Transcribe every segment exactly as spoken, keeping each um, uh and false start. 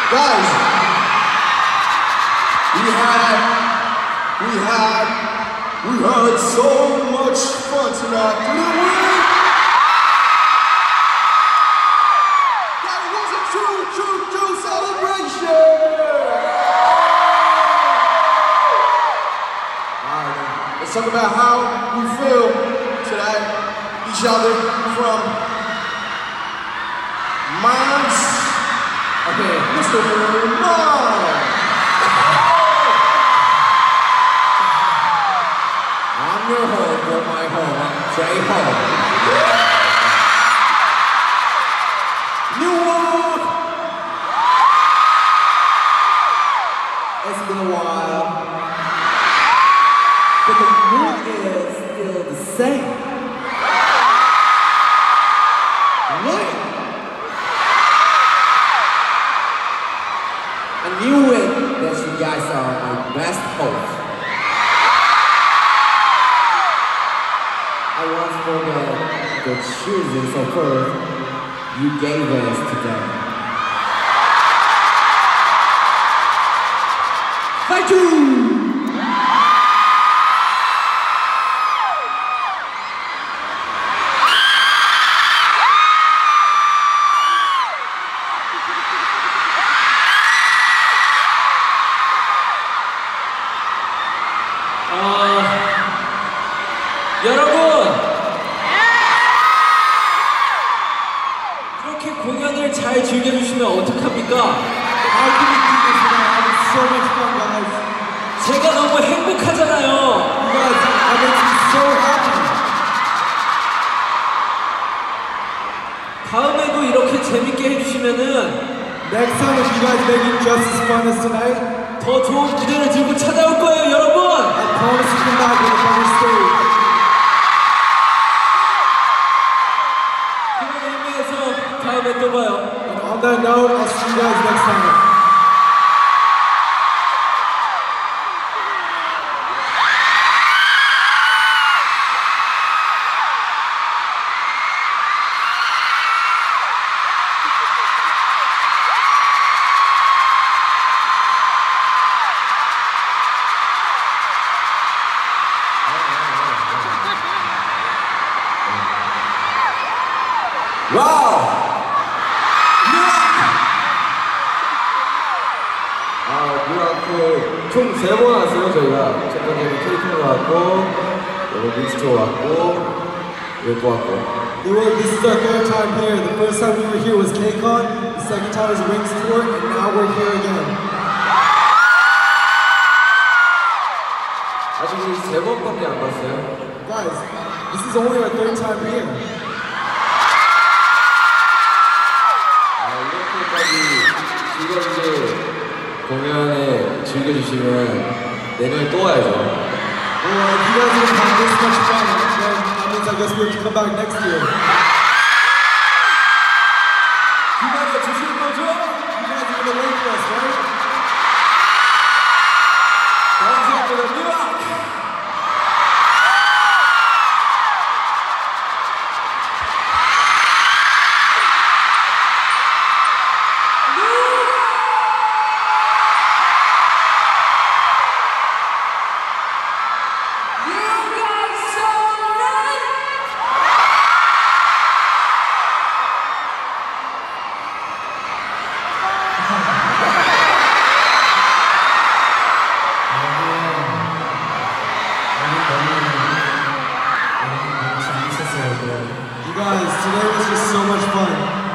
Guys, we had, we had, we had so much fun tonight, didn't we? That was a true, true, true celebration! Alright, let's talk about how we feel today, each other from Mons. Okay, Mister Mons. I'm your home, you're my home, I'm Jay Home. New York! It's been a while, but the mood is still the same. Right? I knew it that you guys are my best hosts. I once forgot the choosing so first you gave us today. Thank you! 여러분! 이렇게 공연을 잘 즐겨주시면 어떡합니까? How can we do this without having so much fun, guys? 제가 너무 행복하잖아요. You guys are making me so happy. 다음에도 이렇게 재밌게 해주시면은 Next time, if you guys make it just as fun as tonight, 더 좋은 무대를 들고 찾아올 거예요, 여러분! I promise to come back with a better stage. 그런 의미에서 다음에 또 봐요. And on that note, I'll see you guys next time. 와우! 아, 뉴아크 총 세 번 왔어요, 저희가. 첫 번째는 케이크로 왔고, 그리고 믹스토 왔고, 이거 또 왔고. Well, this is our third time here. The first time we were here was KCON, the second time was Wings Tour, and now we're here again. 아직 우리 세 번밖에 안 봤어요. Guys, this is only our third time here. 즐겁게 공연에 즐겨주시면 내년에 또 와야죠. Well, if you guys are having this much fun, then that means I guess we have to come back next year. 기다려 주실 거죠? You guys are gonna wait for us, right? 감사합니다, 뉴아크! You guys, today was just so much fun.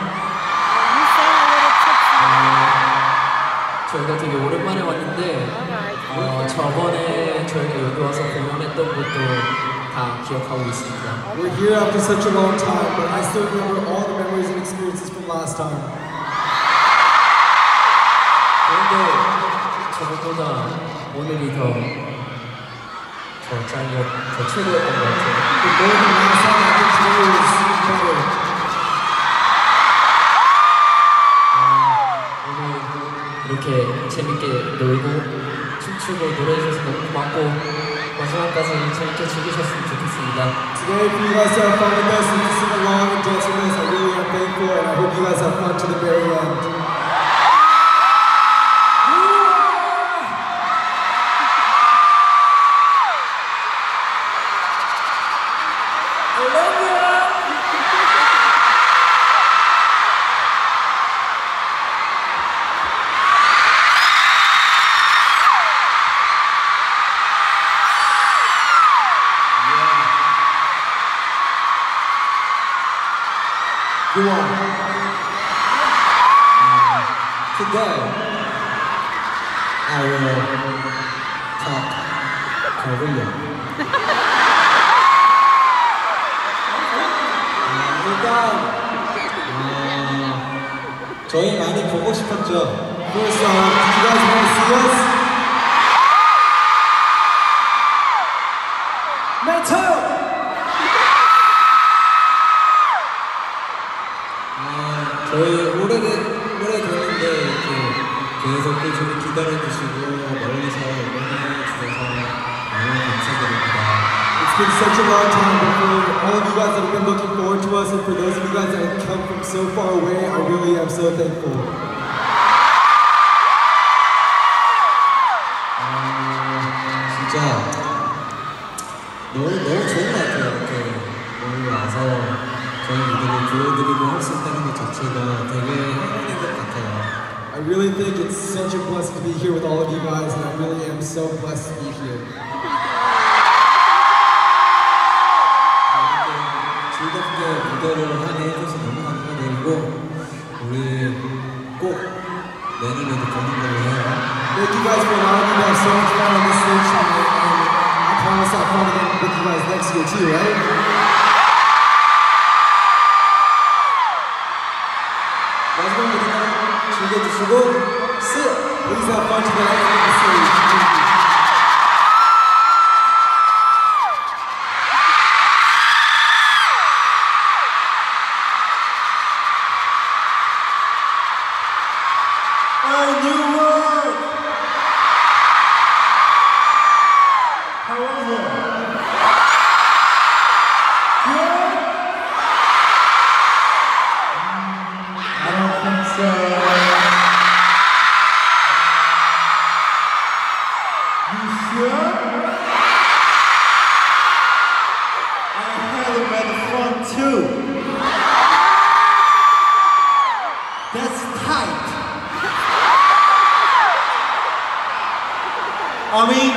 저희가 되게 오랜만에 왔는데 어, 저번에 저희가 여기 와서 공연했던 것도 다 기억하고 있습니다. We're here after such a long time, but I still remember all the memories and experiences from last time. 그런데 저것보다 오늘이 더, 더 짱이었, 더 최고였던 것 같아요. But more than last time, I think today was better. 오늘 이렇게 재밌게 놀고 춤추고 노래해주셔서 너무 고맙고 마지막까지 재밌게 즐기셨으면 좋겠습니다. Today, for you guys to have fun with us and to sing along and dance with us, I really am thankful, and I hope you guys have fun to the very end. Today, I will talk Korean. 일단 어, 저희 많이 보고 싶었죠. First, uh, did you guys want to see us? Me too. 아, 저희 오래된 오래됐는데 이렇게 계속 꾸준히 기다려주시고 멀리서 응원해주셔서 너무 감사드립니다. It's been such a long time, but for all of you guys that have been looking forward to us, and for those of you guys that have come from so far away, I really am so thankful. 아, 진짜 너무 너무 좋은 것 같아요. 이렇게 오늘 와서 저희 무대를 보여드리고 할 수 있다는 것 자체가 되게 행운인 것 같아요. I really think it's such a blessing to be here with all of you guys, and I really am so blessed to be here. 즐겁게 무대를 하게 해줘서 너무 감사드리고 우리 꼭 내년에도 보는 걸로 해요. Thank you guys for allowing me to have so much fun on this stage tonight, and I promise I'll come again with you guys next year too, right? 마지막 무대는 즐겨주시고 sit! Please have fun tonight on the stage. I mean,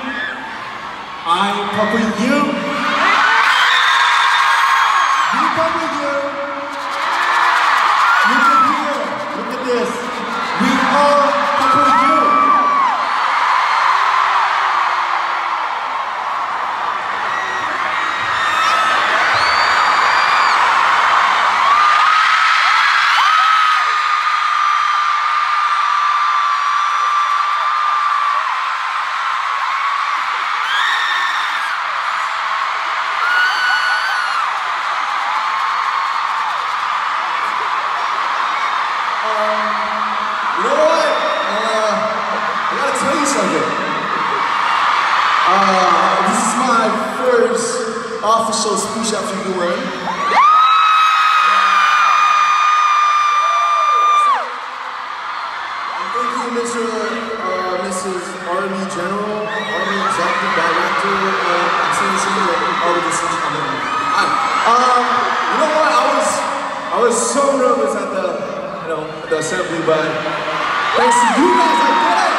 I pop with you. You pop with you. Look at here. Look at this. We all pop with you. Uh, this is my first official speech after U N. I'm thanking Mister Uh, Missus Army General, Army Executive Director, uh, I'm saying something like all of this is coming. Um, you know what? I was, I was so nervous at the, you know, at the assembly, but thanks to you guys, I did it.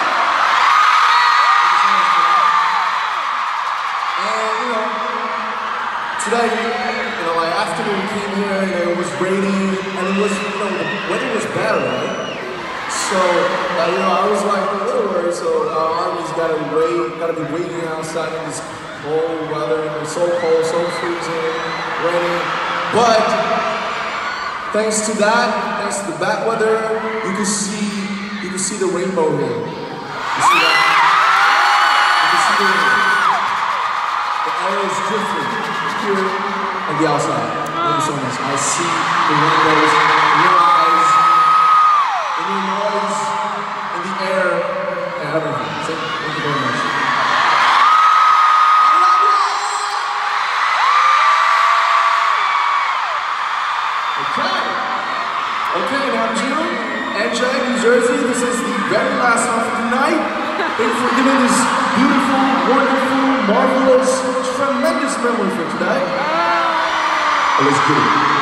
Today, you know, like after we came here, you know, it was raining, and it was, you know, the weather was bad, right? So, uh, you know, I was like a little worried. So, our army's gotta wait, gotta be waiting outside in this cold weather. It was so cold, so freezing, raining. But thanks to that, thanks to the bad weather, you can see, you can see the rainbow here. You see that? You can see the rainbow. The air is different. Here and the outside. Thank you so much. I see the rainbows in your eyes, in your noise, in the air, and everything. So, thank you very much. I love you! Okay. Okay, now June, N J, New Jersey, this is the very last song for tonight. Thank you for giving this beautiful, wonderful, marvelous, tremendous memory for today. Let's get it.